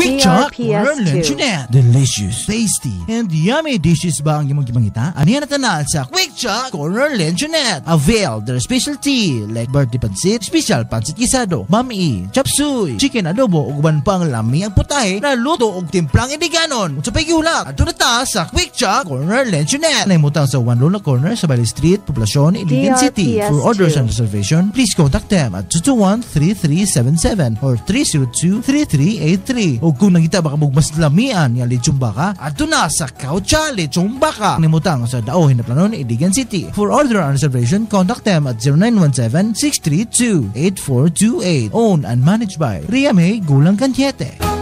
Quick Chop or DRPS 2. Luncheonette. Delicious, tasty, and yummy dishes ba ang imong gimangita? Aniyan na tanan sa Quick Chop or Luncheonette. Avail their specialty like birthday pansit, special pansit gisado, mami, chop suey, chicken adobo, ug uban pang lami ang putahe na luto og timplang Iliganon. Sa paghihulak, adto na ta sa Quick Chop Corner Luncheonette. Naimutang sa One Luna Corner sa Bali Street, Poblacion, Iligan City. For orders and reservation, please contact them at 221-3377 or 302-3383. O kung nangita baka mas lamian yung lechong baka, adto na sa Kaucha Lechong Baka. Naimutang sa Daohin na Planon, Iligan City. For order and reservation, contact them at 0917-632-8428. Owned and managed by Ria May Gulang Cantiete.